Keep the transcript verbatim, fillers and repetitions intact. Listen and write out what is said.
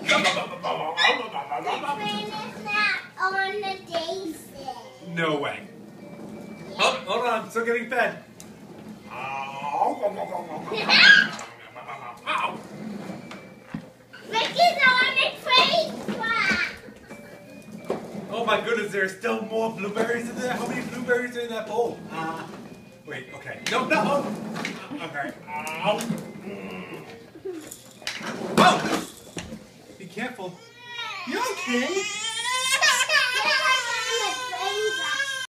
on the daisy. No way. Yeah. Oh, hold on. I'm still getting fed. Ricky's on its face. Oh my goodness, there's still more blueberries in there. How many blueberries are in that bowl? Uh, wait, okay. No, no. Okay. Ow. Oh! Be careful. You okay?